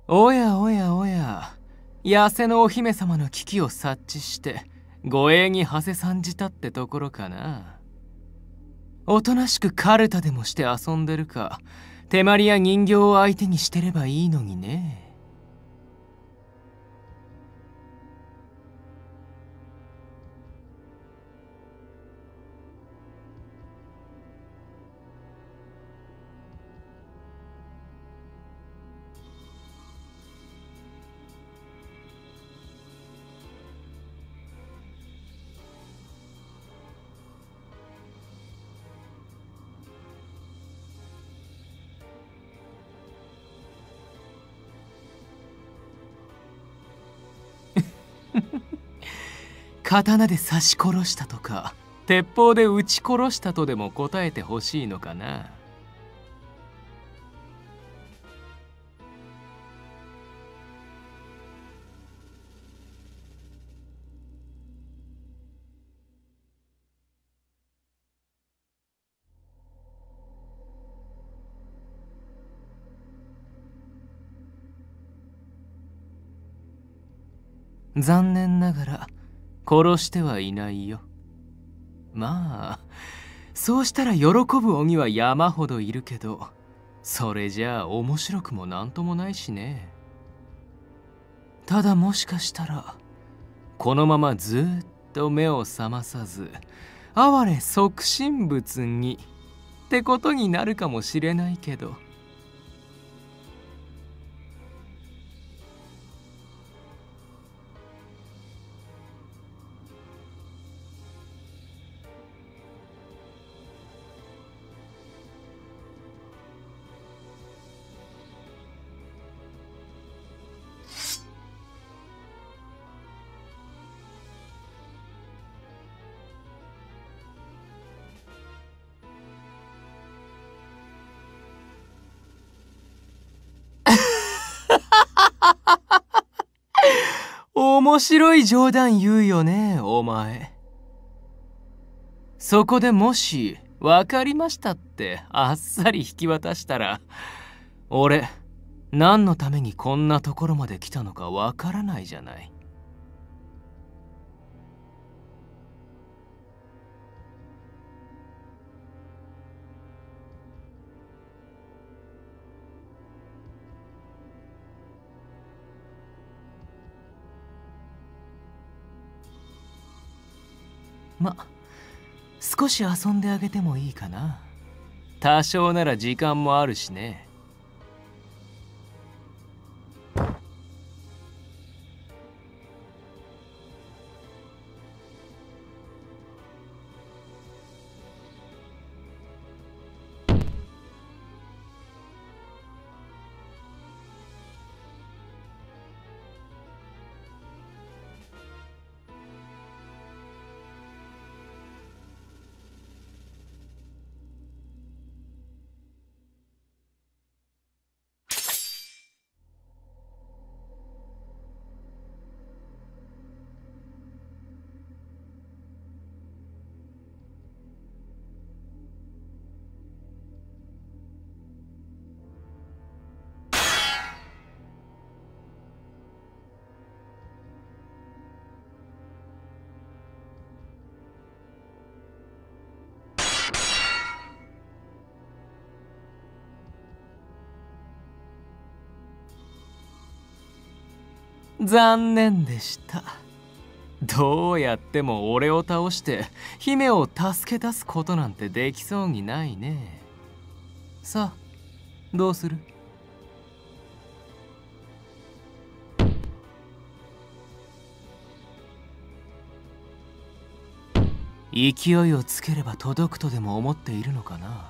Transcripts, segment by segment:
おやおやおや、痩せのお姫様の危機を察知して護衛に馳せ参じたってところかな。おとなしくカルタでもして遊んでるか、手まりや人形を相手にしてればいいのにね。刀で刺し殺したとか、鉄砲で撃ち殺したとでも答えてほしいのかな。残念ながら殺してはいないよ。まあそうしたら喜ぶ鬼は山ほどいるけど、それじゃあ面白くもなんともないしね。ただもしかしたらこのままずっと目を覚まさず哀れ即身仏にってことになるかもしれないけど。面白い冗談言うよねお前。そこでもし分かりましたってあっさり引き渡したら、俺何のためにこんなところまで来たのかわからないじゃない。ま、少し遊んであげてもいいかな。多少なら時間もあるしね。残念でした。どうやっても俺を倒して姫を助け出すことなんてできそうにないね。さあどうする？勢いをつければ届くとでも思っているのかな。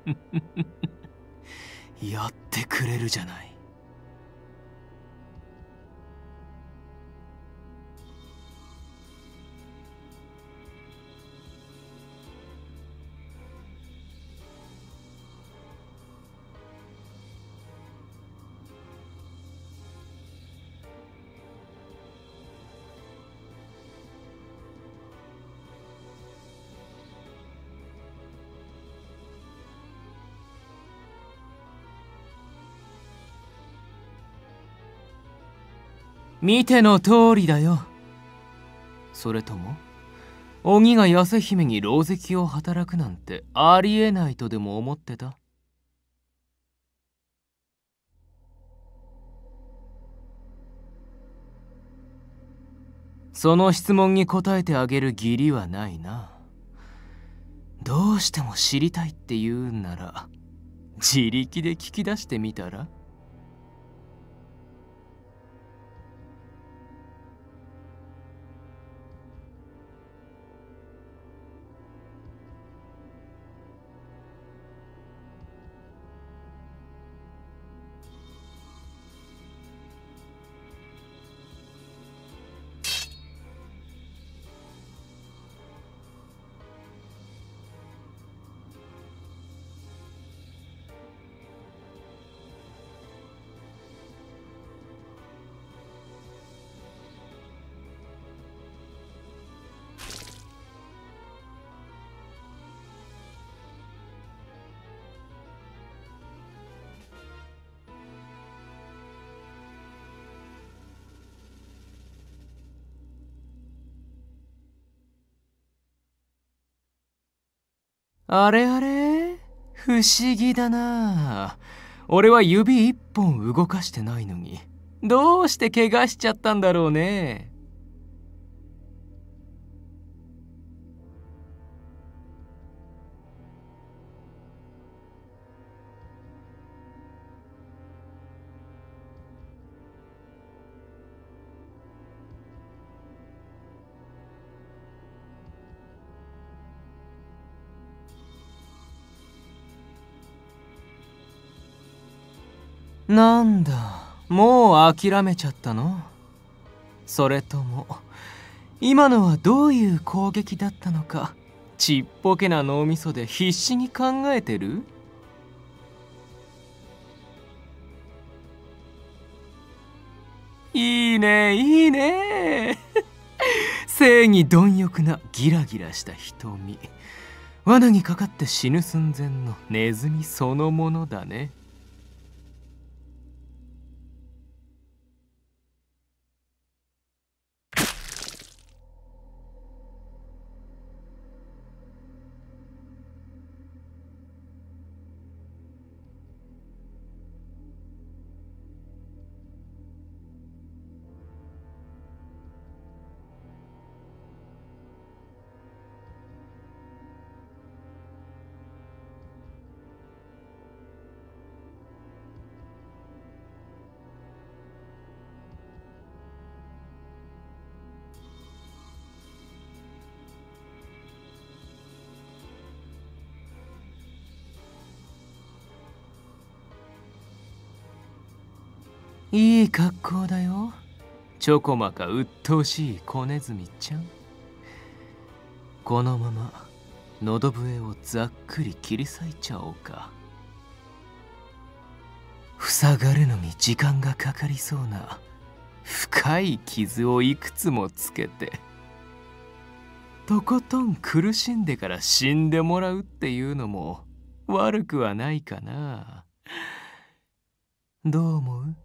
やってくれるじゃない。見ての通りだよ。それとも鬼が痩せ姫に狼藉を働くなんてありえないとでも思ってた？その質問に答えてあげる義理はないな。どうしても知りたいって言うんなら自力で聞き出してみたら？あれあれ、不思議だな。俺は指一本動かしてないのに、どうして怪我しちゃったんだろうね。なんだ、もう諦めちゃったの？それとも今のはどういう攻撃だったのか、ちっぽけな脳みそで必死に考えてる？いいねいいね。正義貪欲なギラギラした瞳、罠にかかって死ぬ寸前のネズミそのものだね。いい格好だよ、ちょこまか鬱陶しい小ネズミちゃん。このまま喉笛をざっくり切り裂いちゃおうか。塞がるのに時間がかかりそうな深い傷をいくつもつけて、とことん苦しんでから死んでもらうっていうのも悪くはないかな。どう思う？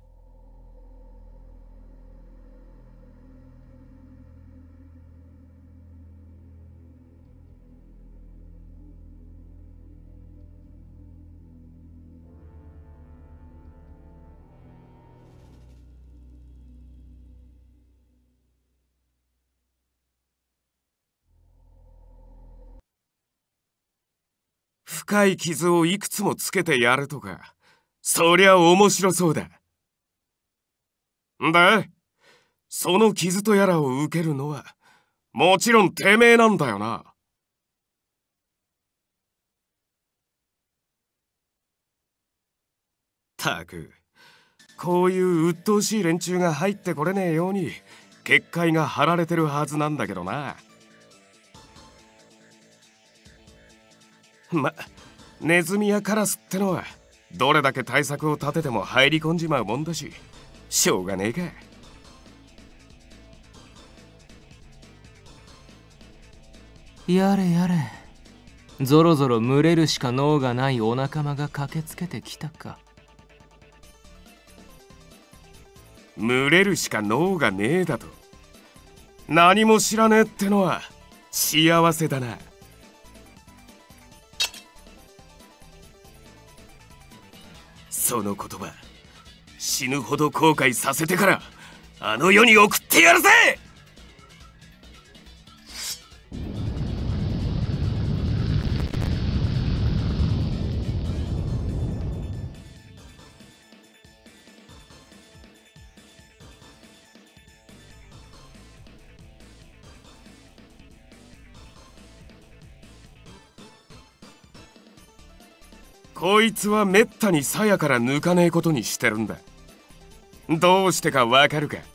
深い傷をいくつもつけてやるとか、そりゃ面白そうだ。で、その傷とやらを受けるのはもちろんてめえなんだよな。 たくこういう鬱陶しい連中が入ってこれねえように結界が張られてるはずなんだけどな。ネズミやカラスってのはどれだけ対策を立てても入り込んじまうもんだし、しょうがねえか。 やれやれ、ぞろぞろ群れるしか能がないお仲間が駆けつけてきたか。 群れるしか能がねえだと。何も知らねえってのは幸せだな。その言葉死ぬほど後悔させてからあの世に送ってやるぜ。こいつはめったに鞘から抜かねえことにしてるんだ。どうしてかわかるか。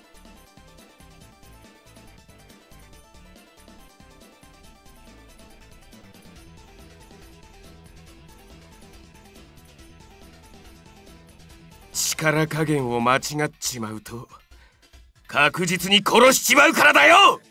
力加減を間違っちまうと確実に殺しちまうからだよ。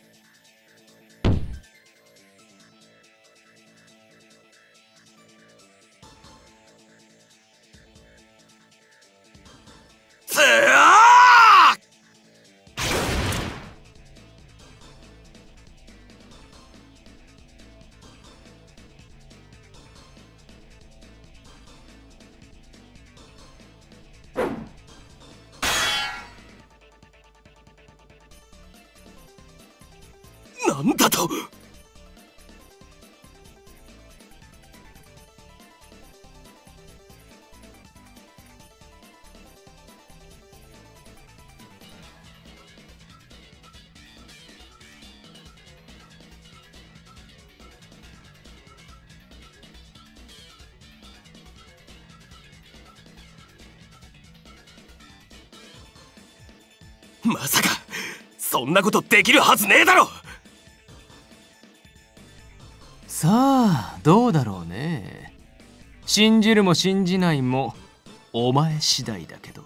なんだと。まさかそんなことできるはずねえだろ。 さあどうだろうね。信じるも信じないもお前次第だけど。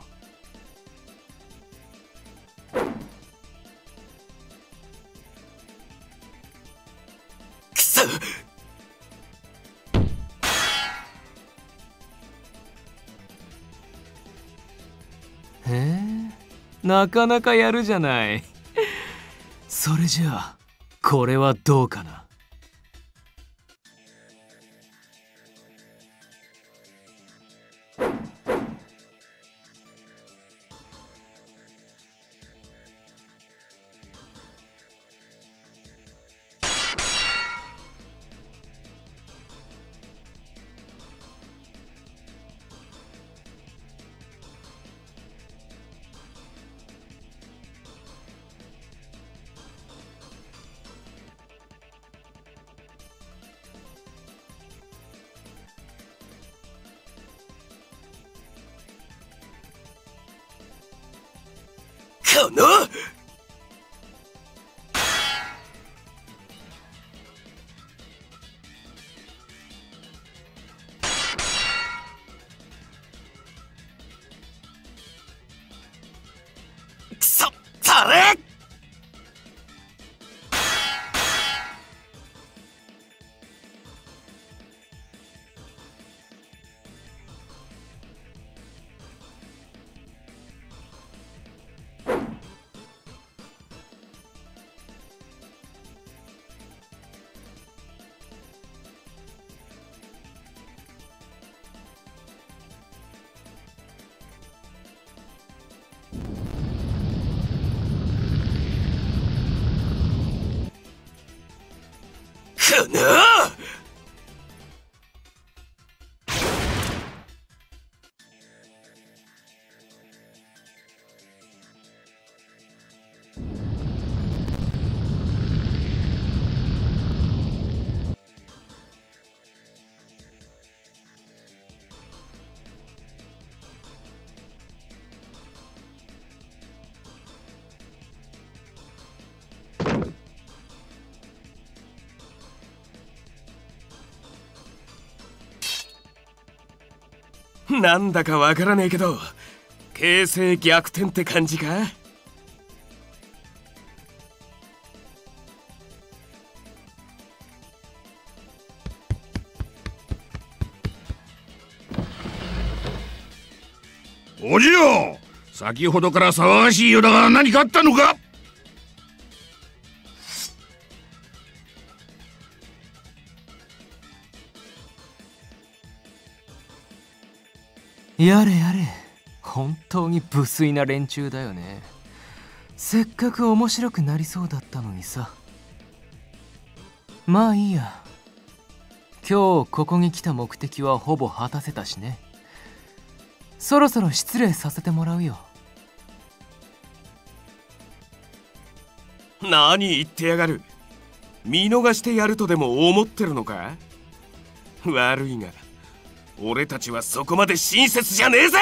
くそ。 へえ、なかなかやるじゃない。それじゃあこれはどうかな。 このくそたれ。このなんだかわからねえけど形勢逆転って感じか。 おじよ、先ほどから騒がしいようだが何かあったのか。 やれやれ、本当に無粋な連中だよね。せっかく面白くなりそうだったのにさ。まあいいや、今日ここに来た目的はほぼ果たせたしね。そろそろ失礼させてもらうよ。 何言ってやがる。見逃してやるとでも思ってるのか。悪いが俺たちはそこまで親切じゃねえぜ。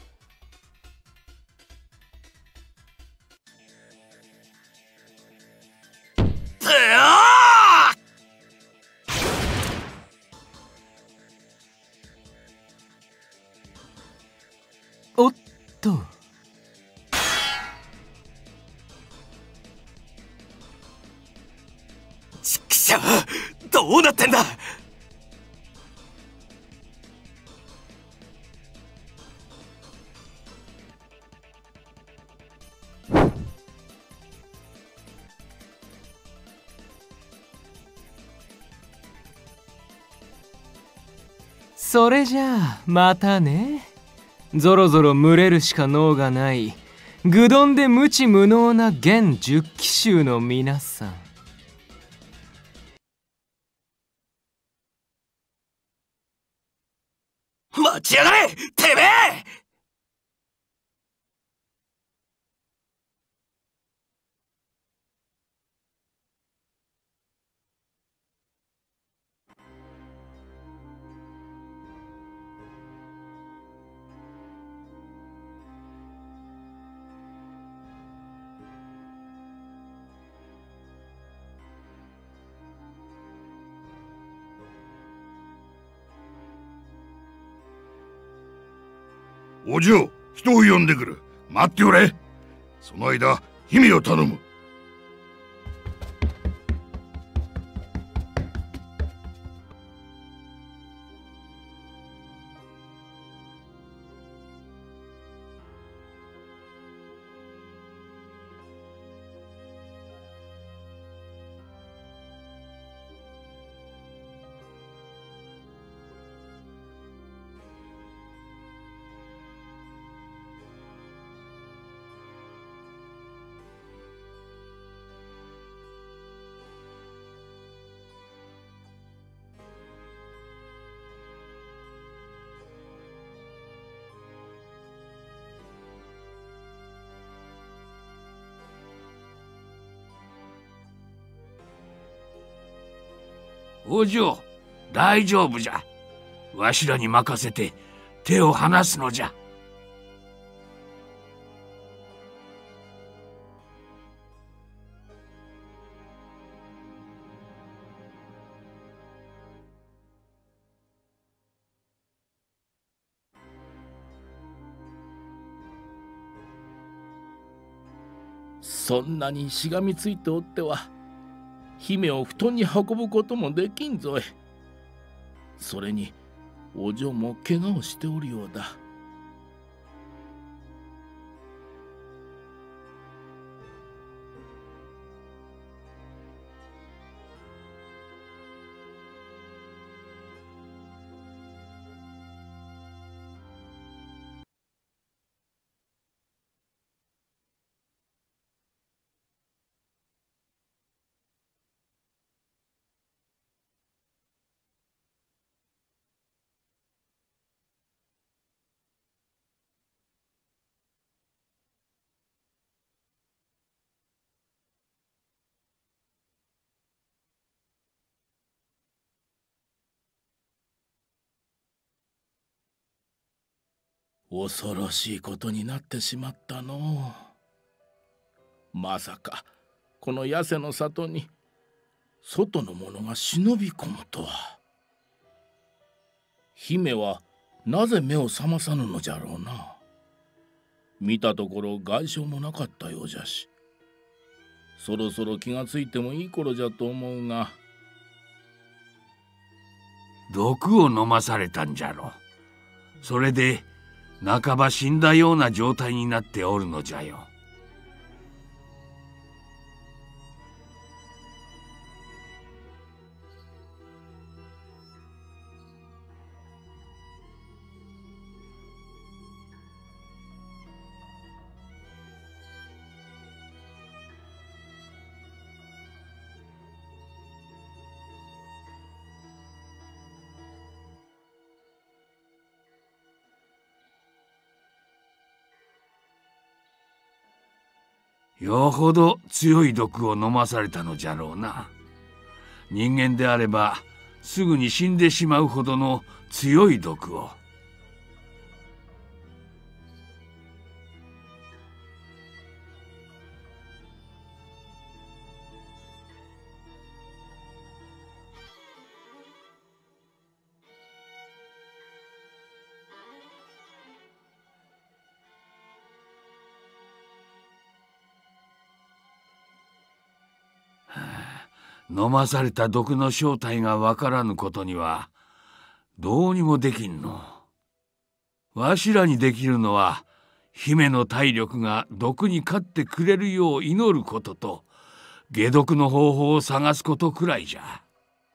おっと、 ちくしょう、どうなってんだ。 それじゃあまたね。ぞろぞろ群れるしか能がない愚鈍で無知無能な現十騎衆の皆さん。 待ちやがれ、てめえ。 お嬢、人を呼んでくる。待っておれ。その間、姫を頼む。 お嬢、大丈夫じゃ。わしらに任せて手を離すのじゃ。 そんなにしがみついておっては姫を布団に運ぶこともできんぞい。それにお嬢も怪我をしておるようだ。恐ろしいことになってしまったのう。まさかこの痩せの里に外の者が忍び込むとは。姫はなぜ目を覚まさぬのじゃろうな。見たところ外傷もなかったようじゃし、そろそろ気がついてもいい頃じゃと思うが。 毒を飲まされたんじゃろ。それで半ば死んだような状態になっておるのじゃよ。よほど強い毒を飲まされたのじゃろうな。人間であればすぐに死んでしまうほどの強い毒を。飲まされた毒の正体がわからぬことにはどうにもできんの。わしらにできるのは姫の体力が毒に勝ってくれるよう祈ることと解毒の方法を探すことくらいじゃ。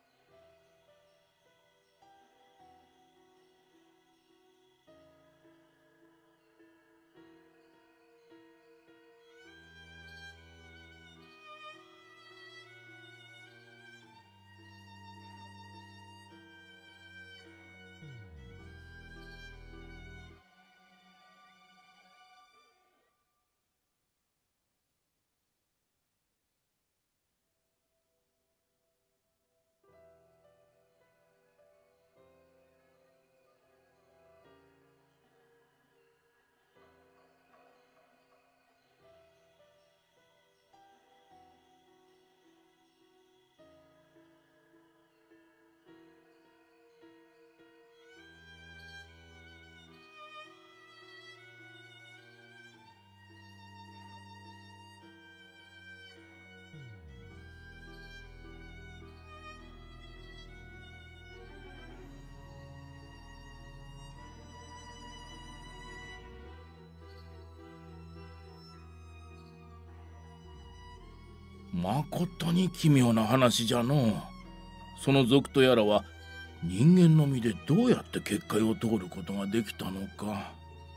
まことに奇妙な話じゃのう。その賊とやらは人間の身でどうやって結界を通ることができたのか。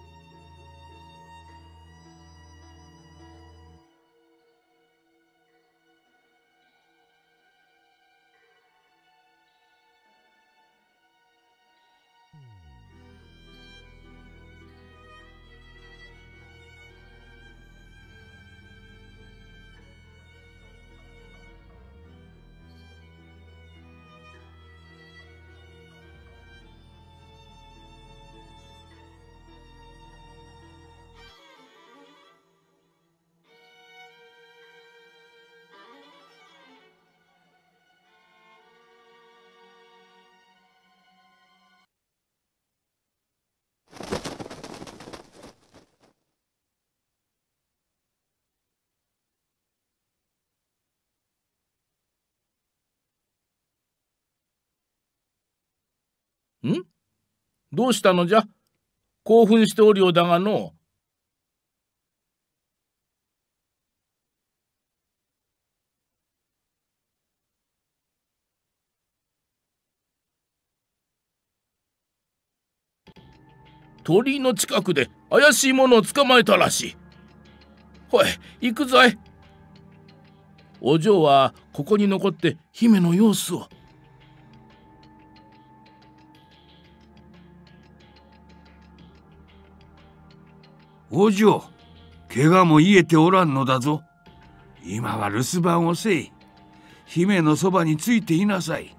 ん？どうしたのじゃ？興奮しておるようだがのう。鳥居の近くで怪しいものを捕まえたらしい。ほい、行くぞい。お嬢はここに残って姫の様子を。 お嬢、怪我も癒えておらんのだぞ。今は留守番をせい。姫のそばについていなさい。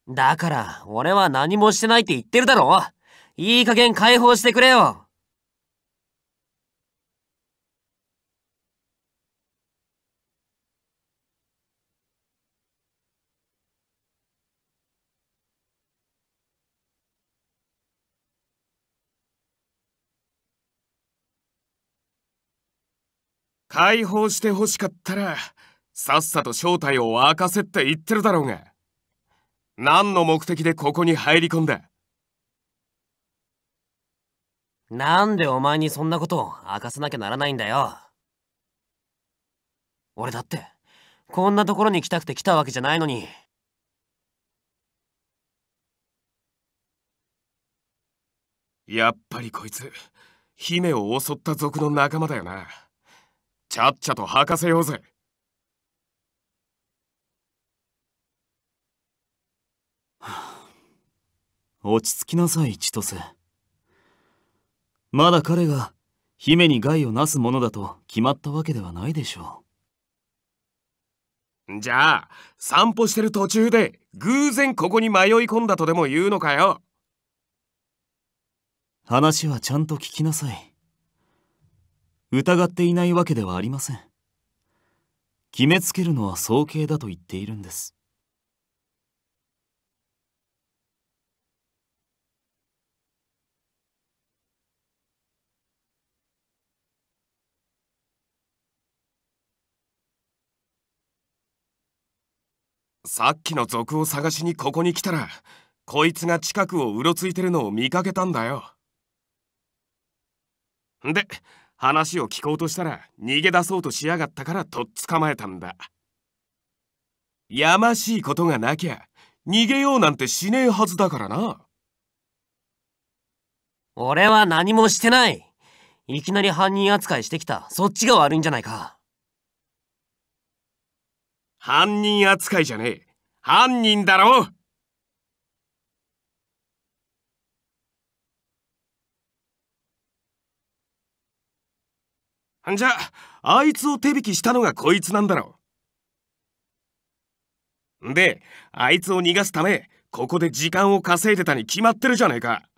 だから、俺は何もしてないって言ってるだろ。いい加減解放してくれよ。 解放してほしかったらさっさと正体を明かせって言ってるだろうが。何の目的でここに入り込んだ？ なんでお前にそんなことを明かさなきゃならないんだよ。俺だってこんなところに来たくて来たわけじゃないのに。 やっぱりこいつ姫を襲った族の仲間だよな。ちゃっちゃと吐かせようぜ。 落ち着きなさい、千歳。まだ彼が姫に害をなすものだと決まったわけではないでしょじゃあ散歩してる途中で偶然ここに迷い込んだとでも言うのかよ。 う。話はちゃんと聞きなさい。疑っていないわけではありません。決めつけるのは早計だと言っているんです。 さっきの族を探しにここに来たらこいつが近くをうろついてるのを見かけたんだよ。で話を聞こうとしたら逃げ出そうとしやがったからとっ捕まえたんだ。やましいことがなきゃ逃げようなんてしねえはずだからな。 俺は何もしてない。いきなり犯人扱いしてきたそっちが悪いんじゃないか。 犯人扱いじゃねえ。犯人だろ。じゃあいつを手引きしたのがこいつなんだろう。であいつを逃がすためここで時間を稼いでたに決まってるじゃねえか。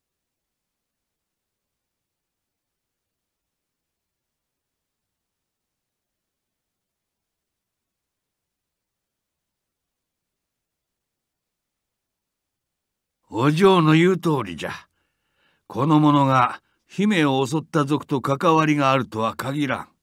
お嬢の言う通りじゃ。この者が姫を襲った族と関わりがあるとは限らん。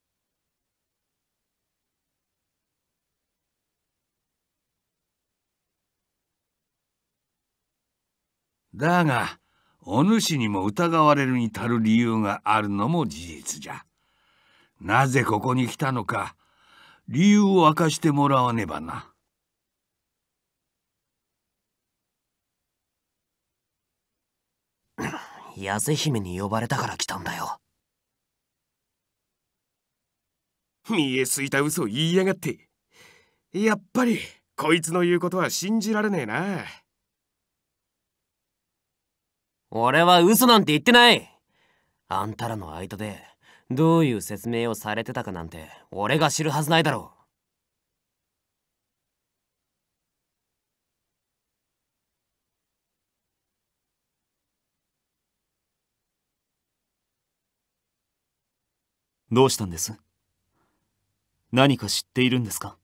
だがお主にも疑われるに足る理由があるのも事実じゃ。なぜここに来たのか理由を明かしてもらわねばな。 八瀬姫に呼ばれたから来たんだよ。 見えすいた嘘を言いやがって。やっぱりこいつの言うことは信じられねえな。 俺は嘘なんて言ってない。あんたらの間でどういう説明をされてたかなんて俺が知るはずないだろう。 どうしたんです？何か知っているんですか？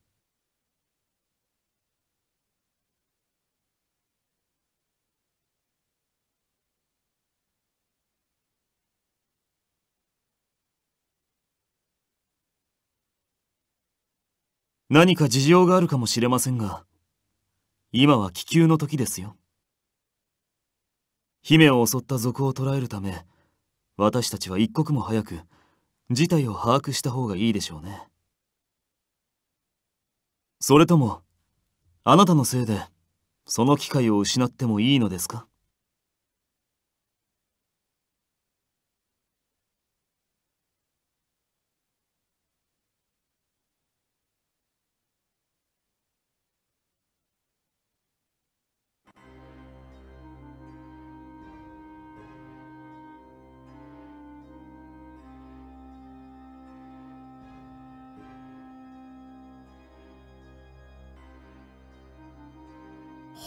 何か事情があるかもしれませんが、今は危急の時ですよ。姫を襲った賊を捕らえるため、私たちは一刻も早く事態を把握した方がいいでしょうね。それともあなたのせいでその機会を失ってもいいのですか？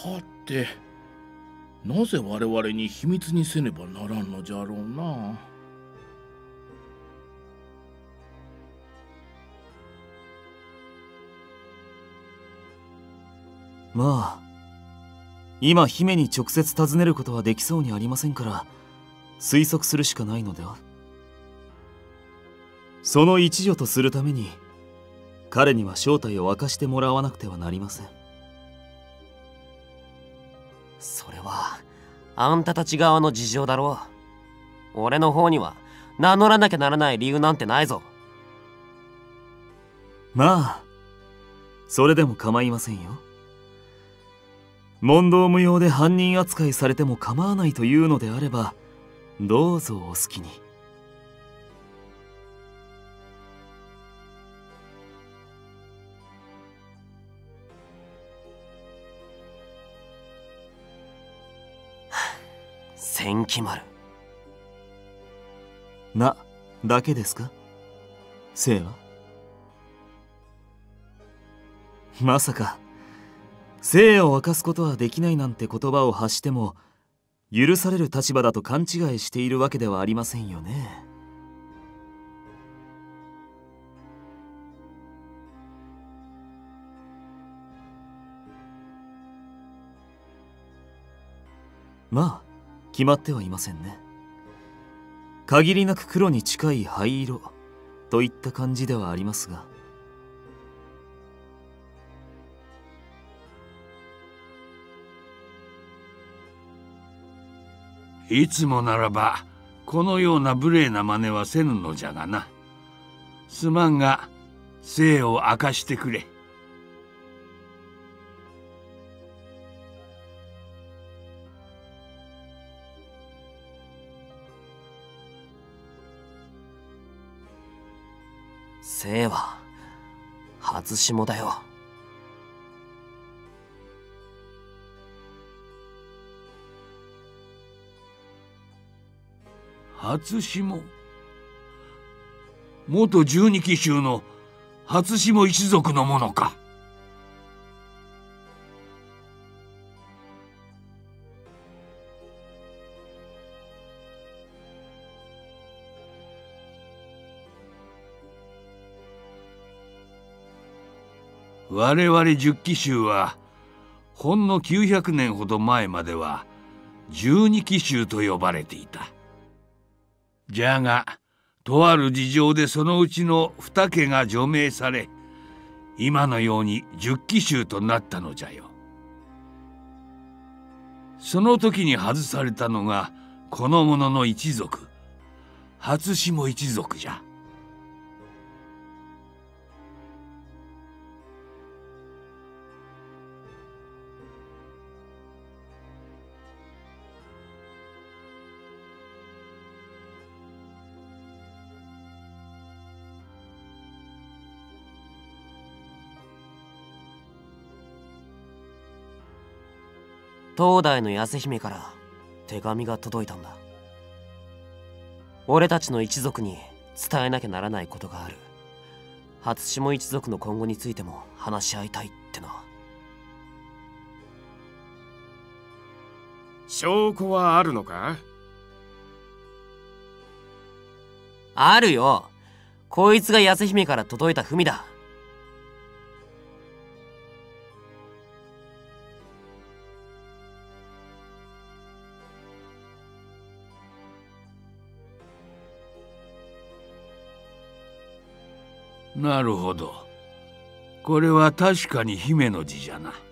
はて、なぜ我々に秘密にせねばならんのじゃろうな。 まあ今姫に直接尋ねることはできそうにありませんから推測するしかないのでは。その一助とするために彼には正体を明かしてもらわなくてはなりません。 それはあんたたち側の事情だろう。俺の方には名乗らなきゃならない理由なんてないぞ。 まあそれでも構いませんよ。問答無用で犯人扱いされても構わないというのであればどうぞお好きに。 千鬼丸なだけですか？生はまさか生を明かすことはできないなんて言葉を発しても許される立場だと勘違いしているわけではありませんよね。まあ決まってはいませんね。限りなく黒に近い灰色といった感じではありますが。 いつもならばこのような無礼な真似はせぬのじゃがな。すまんが生を明かしてくれ。 生は初霜だよ。 初霜？元十二紀州の初霜一族のものか。我々十紀州はほんの900年ほど前までは十二紀州と呼ばれていた。じゃがとある事情でそのうちの2家が除名され今のように十紀州となったのじゃよ。その時に外されたのがこの者の一族初霜一族じゃ。 東大の安姫から手紙が届いたんだ。俺たちの一族に伝えなきゃならないことがある。初霜一族の今後についても話し合いたいってな。 証拠はあるのか？ あるよ。こいつが安姫から届いた文だ。 なるほど。これは確かに姫の字じゃな。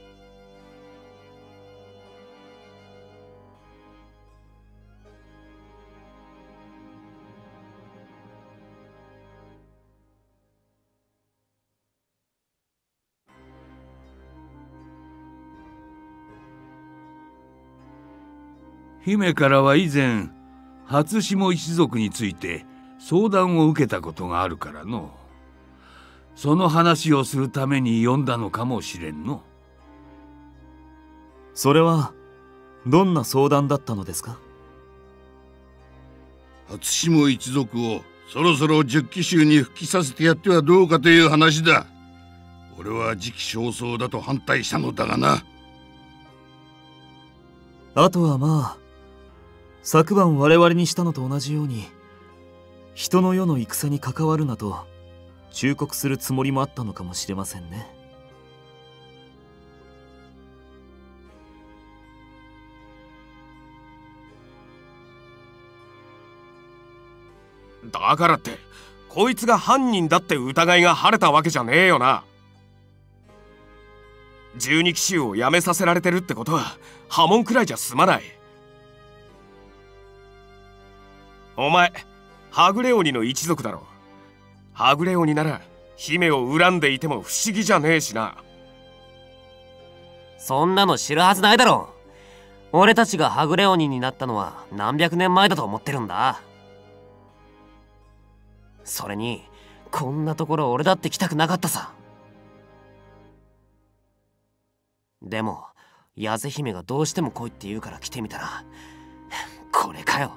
姫からは以前初霜一族について相談を受けたことがあるからの。その話をするために呼んだのかもしれんの。 それはどんな相談だったのですか？ 初霜一族をそろそろ十紀州に復帰させてやってはどうかという話だ。俺は時期尚早だと反対したのだがな。 あとはまあ昨晩我々にしたのと同じように人の世の戦に関わるなと忠告するつもりもあったのかもしれませんね。 だからってこいつが犯人だって疑いが晴れたわけじゃねえよな。十二騎衆を辞めさせられてるってことは破門くらいじゃ済まない。お前はぐれ鬼の一族だろ。はぐれ鬼なら姫を恨んでいても不思議じゃねえしな。 そんなの知るはずないだろう。俺たちがはぐれ鬼になったのは何百年前だと思ってるんだ。それにこんなところ俺だって来たくなかったさ。でも八瀬姫がどうしても来いって言うから来てみたらこれかよ。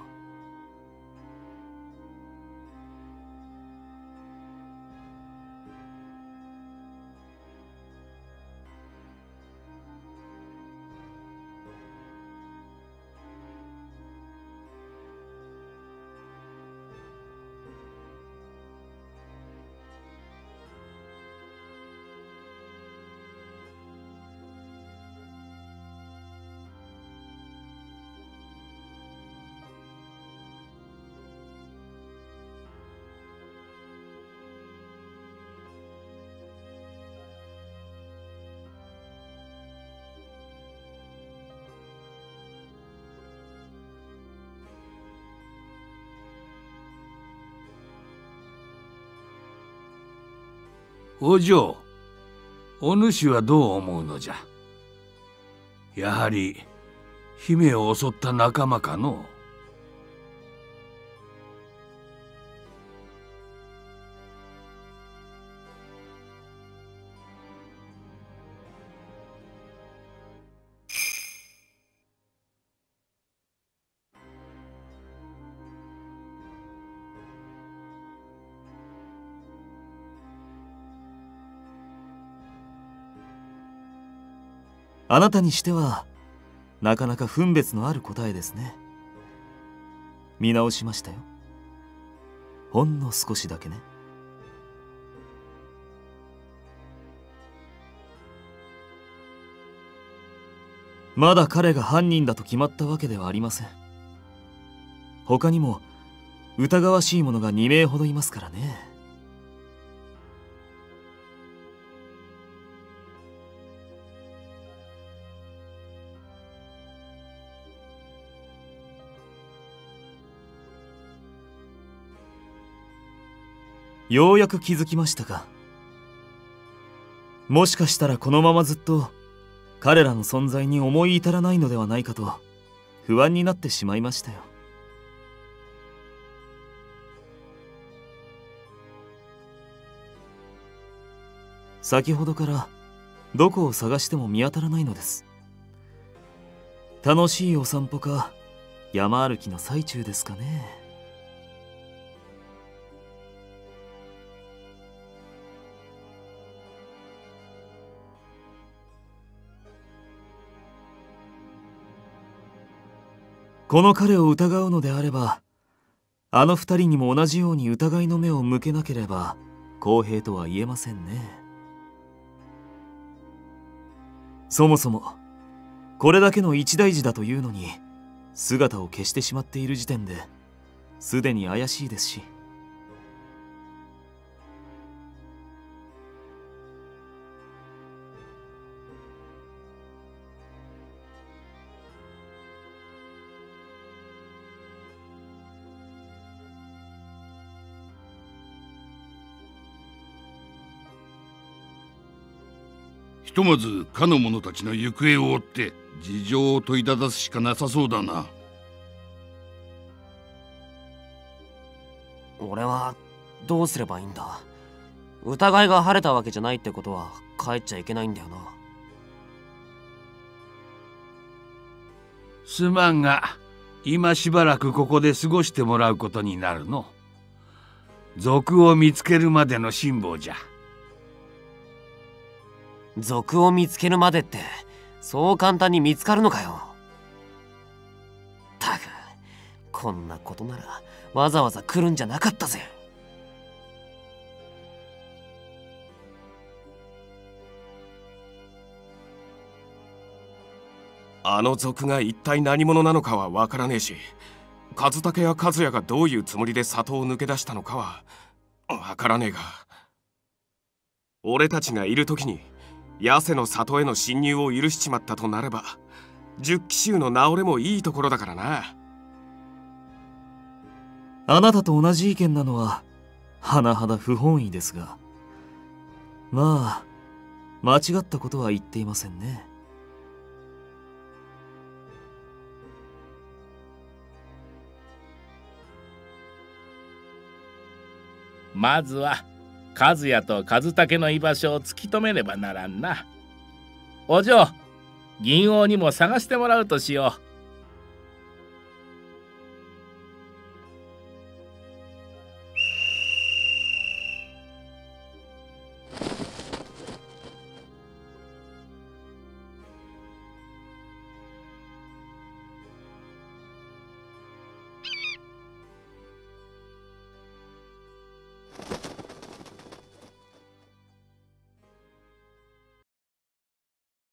お嬢、お主はどう思うのじゃ。やはり姫を襲った仲間かの。 あなたにしてはなかなか分別のある答えですね。見直しましたよ。ほんの少しだけね。まだ彼が犯人だと決まったわけではありません。他にも疑わしい者が2名ほどいますからね。ようやく気づきましたか。もしかしたらこのままずっと彼らの存在に思い至らないのではないかと不安になってしまいましたよ。先ほどからどこを探しても見当たらないのです。楽しいお散歩か山歩きの最中ですかね。この彼を疑うのであれば、あの二人にも同じように疑いの目を向けなければ公平とは言えませんね。そもそもこれだけの一大事だというのに姿を消してしまっている時点ですでに怪しいですし。 ひとまずかの者たちの行方を追って事情を問いただすしかなさそうだな。 俺はどうすればいいんだ。疑いが晴れたわけじゃないってことは帰っちゃいけないんだよな。 すまんが今しばらくここで過ごしてもらうことになるの。賊を見つけるまでの辛抱じゃ。 賊を見つけるまでってそう簡単に見つかるのかよ。 こんなことならわざわざ来るんじゃなかったぜ。 あの賊が一体何者なのかはわからねえし、和武や和也がどういうつもりで里を抜け出したのかはわからねえが、俺たちがいる時に八瀬の里への侵入を許しちまったとなれば、十騎衆の直れもいいところだからな。 あなたと同じ意見なのは甚だ不本意ですが、まあ間違ったことは言っていませんね。 まずは和也と和武の居場所を突き止めねばならんな。お嬢、銀王にも探してもらうとしよう。